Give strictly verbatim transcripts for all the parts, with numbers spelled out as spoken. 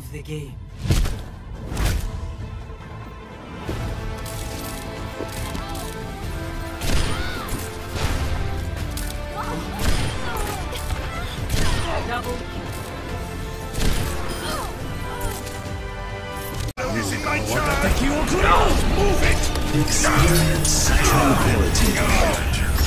of the game. Double kill. Is it my turn? Move it! Experience tranquility.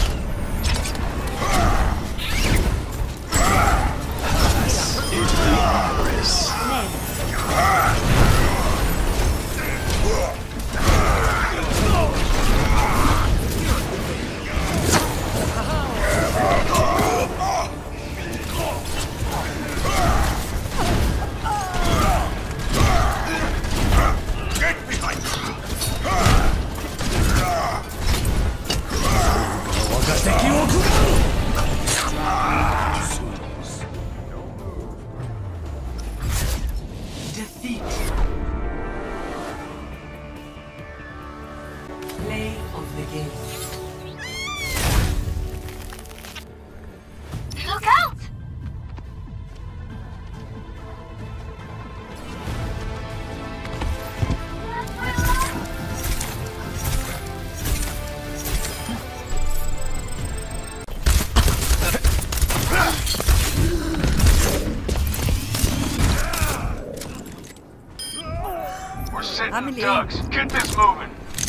Defeat. Play of the game. Look out! We're sitting ducks. Get this moving.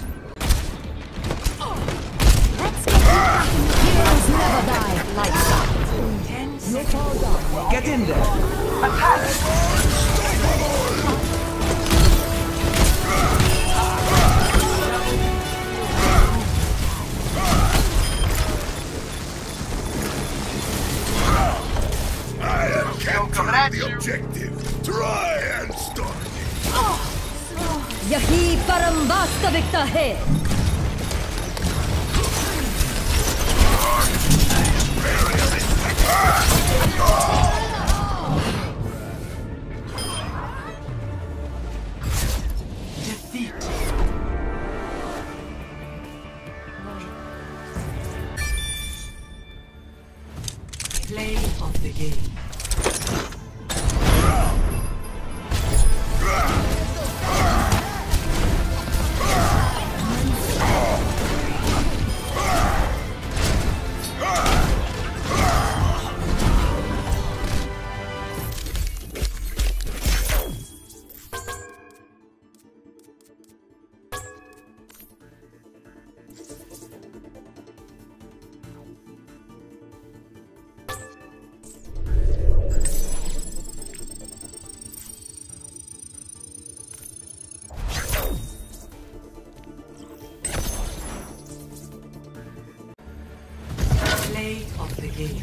Let's get back. Heroes never die. Lights out. Ten seconds. Get in there. I am capturing the objective. Try and stop it. यही परम वास्तविकता है. Defeat. Play of the game. Play of the game.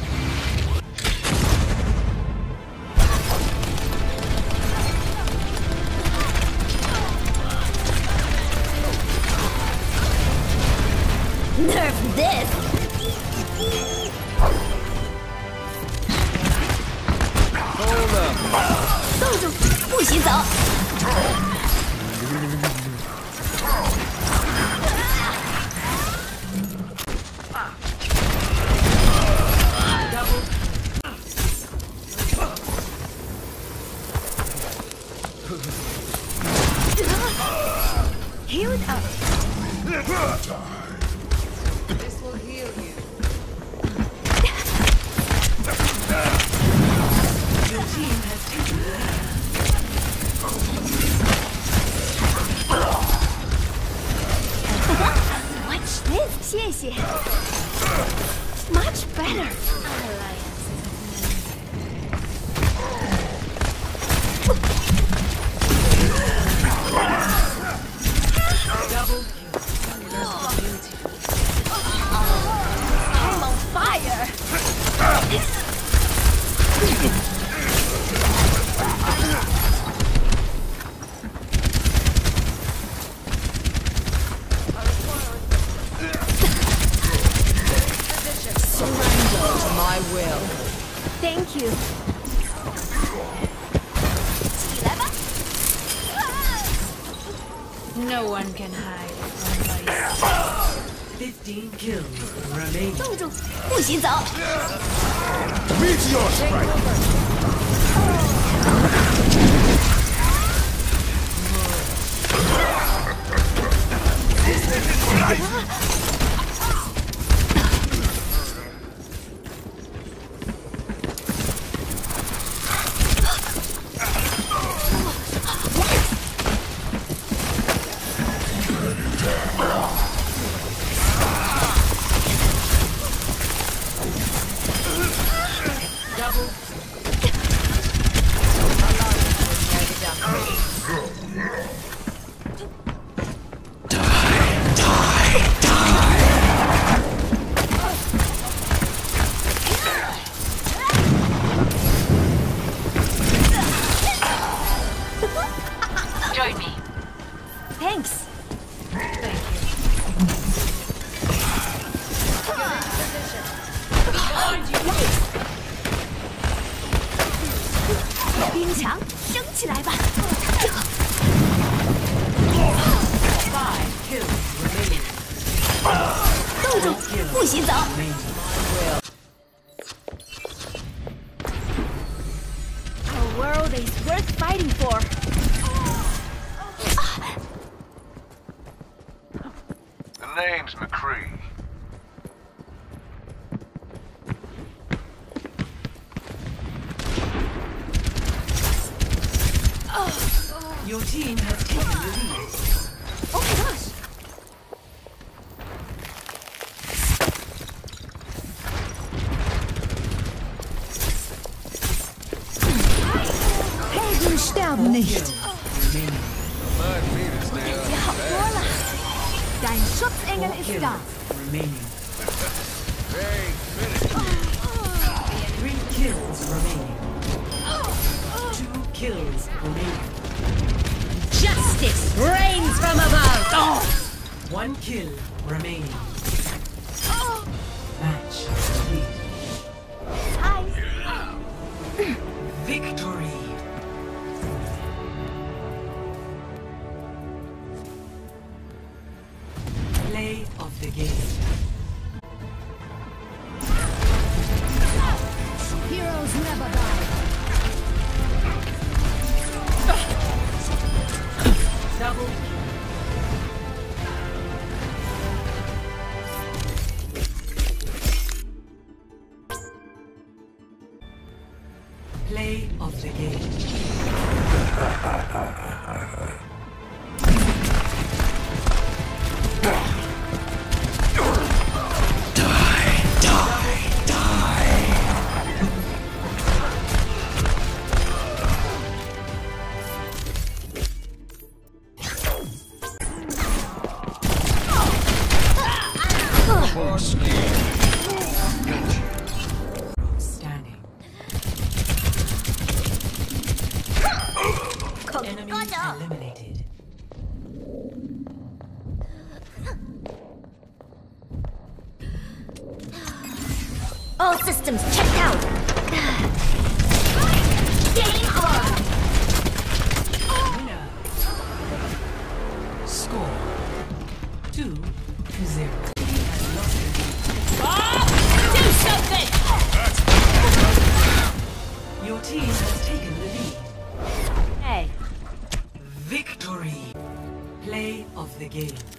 Nerf this. 冻住，不许走。Healed up. This will heal you. Your team has taken the lead. Watch this. 谢谢。Much better. Double kill. Beautiful. I'm on fire. Surrender to my will. Thank you. No one can hide from my Fifteen kills remain. 冻住，不许走。 Meteor strike! 起来吧。 Five kills remaining. 冻住，不许走。 A world is worth fighting for. The name's McCree. Your team has taken the lead. Oh my gosh. Helden sterben nicht. 别好多了。Dein Schutzengel ist da. Remaining. Three kills remaining. Two kills remaining. Justice reigns from above. One kill remaining. Match complete. Hi. Victory. Play of the game. Heroes never die. Double. Play of the game. Standing. Enemy eliminated. All systems checked out. Game on. Winner. Score two to zero. He has lost the game. Do something. Your team has taken the lead. Hey. Victory. Play of the game.